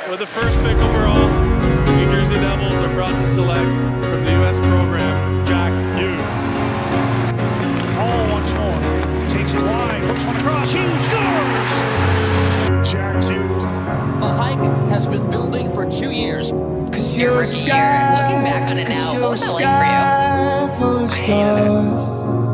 With the first pick overall, the New Jersey Devils are brought to select from the U.S. program, Jack Hughes. Hall once more. Takes it wide. Hooks one across. Hughes scores! Jack Hughes. The hype has been building for 2 years. Cause you're a sky, looking back on it now, what was that like full of stars.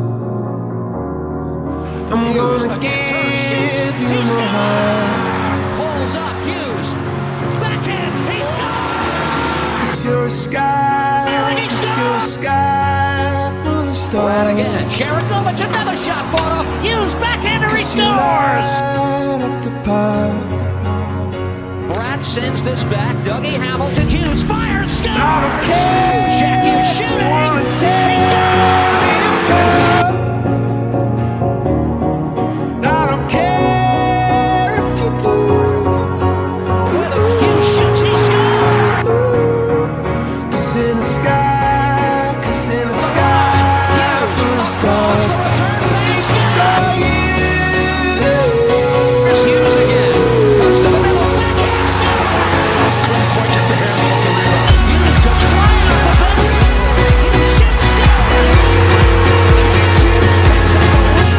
I'm gonna give you my heart. Pulls up, Hughes. Backhand, he scores! Cause you're a sky full of stars. Right again. Sharagovich, another shot photo. Hughes, backhander, he scores! Up the park. Brad sends this back. Dougie Hamilton, Hughes fires, scores! I don't care. Jack Hughes shooting. I wanna He take scores! I don't care if you do. With a Hughes shoots, he scores! Cause in the sky full of stars. Saw you. Hughes again. Comes to the middle. Backhand, scores! Hughes goes flying off the bench. Hughes shoots, scores! Hughes picks up the lead.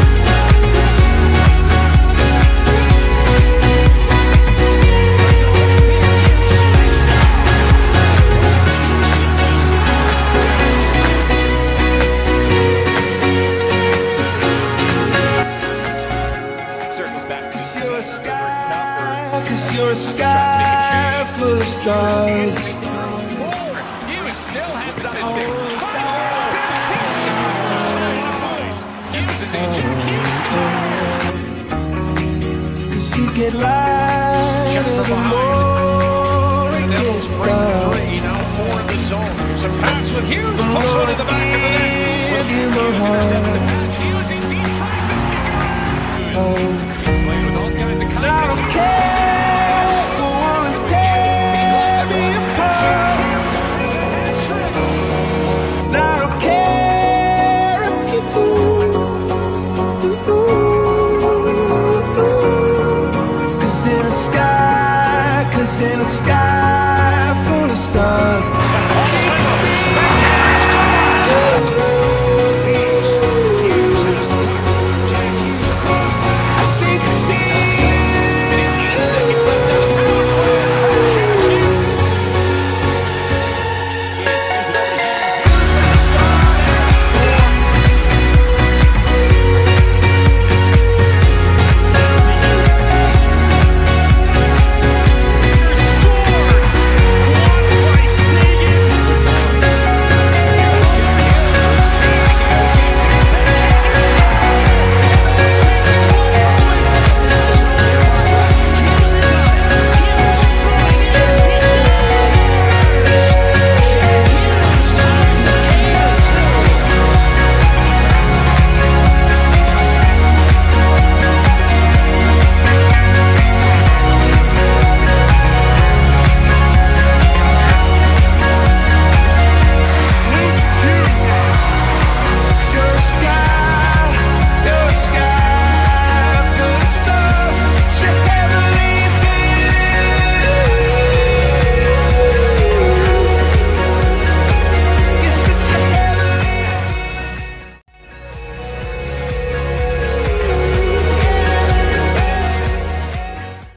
Circles back to Cause you're a the sky, cause you're a sky full of stars. Hughes still has it on his stick. Finds it. He scores. Hughes is injured. Hughes scores. Cause you get lighter the more it gets dark. Now four in the zone. There's a pass with Hughes. Puts one in the back of the net. Give you my heart. Hughes indeed tries to stick it around. Oh, Playing with all kinds of I confidence. don't care. Go on and tear me apart. And I don't care if you do. Cause in the sky